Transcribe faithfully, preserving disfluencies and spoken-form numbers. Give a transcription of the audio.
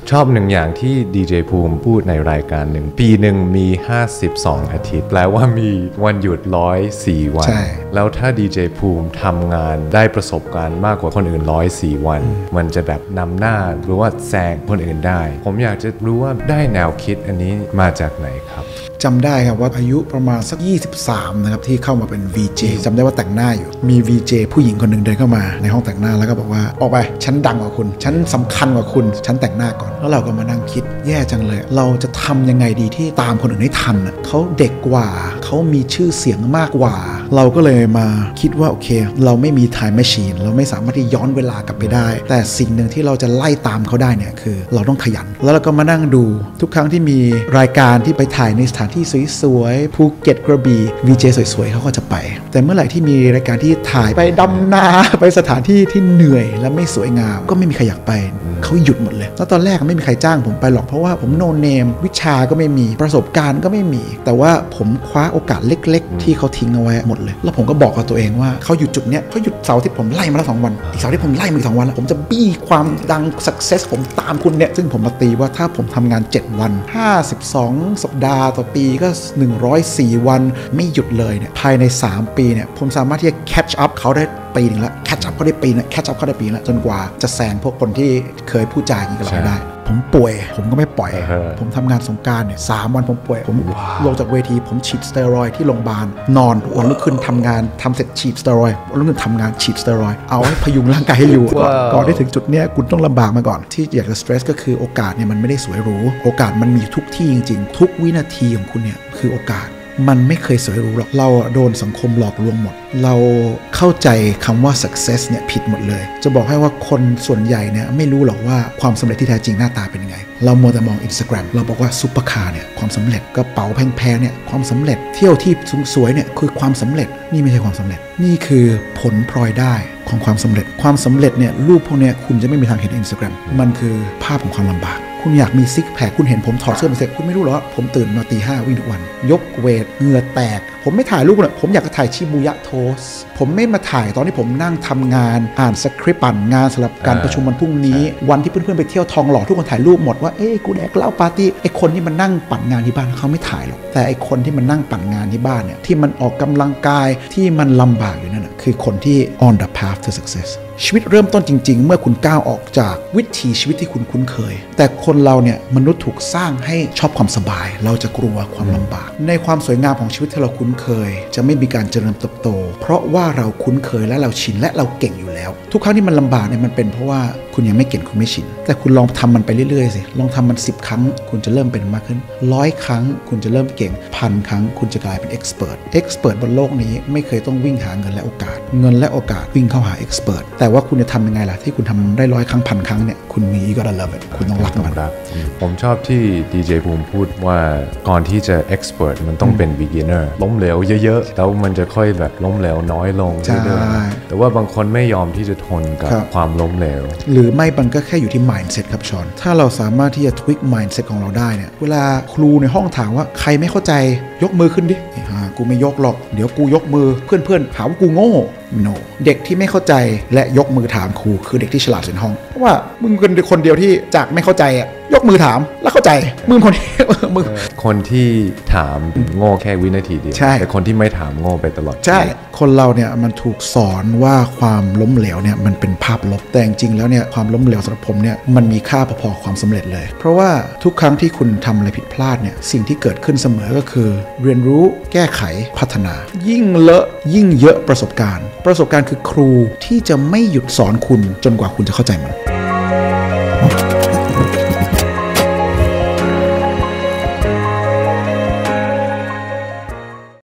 ชอบหนึ่งอย่างที่ดีเจภูมิพูดในรายการหนึ่งปีหนึ่งมีห้าสิบสองอาทิตย์แปลว่ามีวันหยุดหนึ่งร้อยสี่วันแล้วถ้าดีเจภูมิทำงานได้ประสบการณ์มากกว่าคนอื่นหนึ่งร้อยสี่วันมันจะแบบนำหน้าหรือว่าแซงคนอื่นได้ผมอยากจะรู้ว่าได้แนวคิดอันนี้มาจากไหนครับจำได้ครับว่าอายุประมาณสักยี่สิบสามนะครับที่เข้ามาเป็น วี เจ จำได้ว่าแต่งหน้าอยู่มี วี เจ ผู้หญิงคนหนึ่งเดินเข้ามาในห้องแต่งหน้าแล้วก็บอกว่าออกไปฉันดังกว่าคุณฉันสำคัญกว่าคุณฉันแต่งหน้าก่อนแล้วเราก็มานั่งคิดแย่จังเลยเราจะทำยังไงดีที่ตามคนอื่นให้ทันเขาเด็กกว่าเขามีชื่อเสียงมากกว่าเราก็เลยมาคิดว่าโอเคเราไม่มี time machine เราไม่สามารถที่ย้อนเวลากลับไปได้แต่สิ่งหนึ่งที่เราจะไล่ตามเขาได้เนี่ยคือเราต้องขยันแล้วเราก็มานั่งดูทุกครั้งที่มีรายการที่ไปถ่ายในสถานที่สวยๆภูเก็ตกระบี่ วี เจ สวยๆเขาก็จะไปแต่เมื่อไหร่ที่มีรายการที่ถ่ายไปดำนาไปสถานที่ที่เหนื่อยและไม่สวยงามก็ไม่มีใครอยากไปเขาหยุดหมดเลยแล้วตอนแรกไม่มีใครจ้างผมไปหรอกเพราะว่าผมโนเนมวิชาก็ไม่มีประสบการณ์ก็ไม่มีแต่ว่าผมคว้าโอกาสเล็กๆที่เขาทิ้งเอาไว้หมดเลยแล้วผมก็บอกกับตัวเองว่าเขาหยุดจุดเนี้ยเขาหยุดเสาร์ที่ผมไล่มาแล้วสองวันอีกเสาร์ที่ผมไล่มาอีกสองวันแล้วผมจะบี้ความดัง success ผมตามคุณเนี่ยซึ่งผมมาตีว่าถ้าผมทำงานเจ็ดวันห้าสิบสองสัปดาห์ต่อปีก็หนึ่งร้อยสี่วันไม่หยุดเลยเนี่ยภายในสามปีเนี่ยผมสามารถที่จะ catch up เขาได้ปีนึงแล้ว catch up เขาได้ปีนึง catch up เขาได้ปีนึงแล้วจนกว่าจะแซงพวกคนที่เคยพูดจาอย่างนี้กับเราได้ผมป่วยผมก็ไม่ปล่อย uh-huh. ผมทำงานสงกรานต์เนี่ยสามวันผมป่วยผม wow. ลงจากเวทีผมฉีดสเตียรอยด์ที่โรงพยาบาลนอนวันรุ่งขึ้นทำงานทำเสร็จฉีดสเตียรอยด์วันรุ่งขึ้นทำงานฉีดสเตียรอยด์เอาให้พยุงร่างกายให้อยู่ wow. ก่อนที่ถึงจุดเนี้ยคุณต้องลำบากมาก่อนที่อยากจะสเตรสก็คือโอกาสเนี่ยมันไม่ได้สวยหรูโอกาสมันมีทุกที่จริงๆทุกวินาทีของคุณเนี่ยคือโอกาสมันไม่เคยสวยหรูหรอกเราโดนสังคมหลอกลวงหมดเราเข้าใจคำว่า success เนี่ยผิดหมดเลยจะบอกให้ว่าคนส่วนใหญ่เนี่ยไม่รู้หรอกว่าความสำเร็จที่แท้จริงหน้าตาเป็นยังไงเรามัวแต่มอง Instagram เราบอกว่าซุปเปอร์คาร์เนี่ยความสำเร็จกระเป๋าแพงๆเนี่ยความสำเร็จเที่ยวที่สวยๆเนี่ยคือความสำเร็จนี่ไม่ใช่ความสำเร็จนี่คือผลพลอยได้ของความสำเร็จความสำเร็จเนี่ยรูปพวกเนี้ยคุณจะไม่มีทางเห็นใน Instagram มันคือภาพของความลำบากคุณอยากมีซิกแพคคุณเห็นผมถอดเสื้อมาเสร็จคุณไม่รู้หรอว่าผมตื่นมาตีห้าวิ่งทุกวันยกเวทเหงื่อแตกผมไม่ถ่ายรูปเลยผมอยากจะถ่ายชิบูยะโทสผมไม่มาถ่ายตอนที่ผมนั่งทำงานอ่านสคริปต์ปั่นงานสำหรับการประชุมวันพรุ่งนี้วันที่เพื่อนๆไปเที่ยวทองหล่อทุกคนถ่ายรูปหมดว่าเอ้ยกูแดกเหล้าปาร์ตี้ไอ้คนที่มันนั่งปั่นงานที่บ้านเขาไม่ถ่ายหรอกแต่ไอ้คนที่มันนั่งปั่นงานที่บ้านเนี่ยที่มันออกกำลังกายที่มันลำบากอยู่นั่นนะคือคนที่ on the path to success ชีวิตเริ่มต้นจริงๆเมื่อคุณก้าวออกจากวิถีชีวิตที่คุณคุ้นเคยแต่คนเราเนี่ยมนุษย์ถูกสร้างให้ชอบความสบายเราจะกลัวความลำบากในความสวยงามของชีวิตที่เราคุ้นเคยจะไม่มีการเจริญเติบโตเพราะว่าเราคุ้นเคยและเราชินและเราเก่งอยู่แล้วทุกครั้งที่มันลำบากเนี่ยมันเป็นเพราะว่าคุณยังไม่เก่งคุณไม่ชินแต่คุณลองทำมันไปเรื่อยๆสิลองทำมันสิบครั้งคุณจะเริ่มเป็นมากขึ้นร้อยครั้งคุณจะเริ่มเก่งพันครั้งคุณจะกลายเป็นเอ็กซ์เพรสเอ็กซ์เพรสบนโลกนี้ไม่เคยต้องวิ่งหาเงินและโอกาสเงินและโอกาสวิ่งเข้าหาเอ็กซ์เพรสแต่ว่าคุณจะทำยังไงล่ะที่คุณทำได้ร้อยครั้งพันครั้งเนี่ยคุณมีก็ได้เลิฟคุณต้องรักมันผมชอบที่ดีเจภูมิพูดว่าก่อนที่จะ expert มันต้องเป็น beginner ล้มเหลวเยอะๆแล้วมันจะค่อยแบบล้มเหลวน้อยลงเรื่อยๆแต่ว่าบางคนไม่ยอมที่จะทนกับความล้มเหลวหรือไม่มันก็แค่อยู่ที่ mindset ครับชอนถ้าเราสามารถที่จะ tweak mindset ของเราได้เนี่ยเวลาครูในห้องถามว่าใครไม่เข้าใจยกมือขึ้นดิฮ่ากูไม่ยกหรอกเดี๋ยวกูยกมือเพื่อนๆหาว่ากูโง่no เด็กที่ไม่เข้าใจและยกมือถามครูคือเด็กที่ฉลาดสุดในห้องเพราะว่ามึงเป็นคนเดียวที่จากไม่เข้าใจอ่ะยกมือถามแล้วเข้าใจมึงคนที่มึงคนที่ถามโง่แค่วินาทีเดียวแต่คนที่ไม่ถามโง่ไปตลอดใช่คนเราเนี่ยมันถูกสอนว่าความล้มเหลวเนี่ยมันเป็นภาพลบแต่จริงๆแล้วเนี่ยความล้มเหลวสำหรับผมเนี่ยมันมีค่าพอๆความสำเร็จเลยเพราะว่าทุกครั้งที่คุณทำอะไรผิดพลาดเนี่ยสิ่งที่เกิดขึ้นเสมอก็คือเรียนรู้แก้ไขพัฒนายิ่งเลอะยิ่งเยอะประสบการณ์ประสบการณ์คือครูที่จะไม่หยุดสอนคุณจนกว่าคุณจะเข้าใจมัน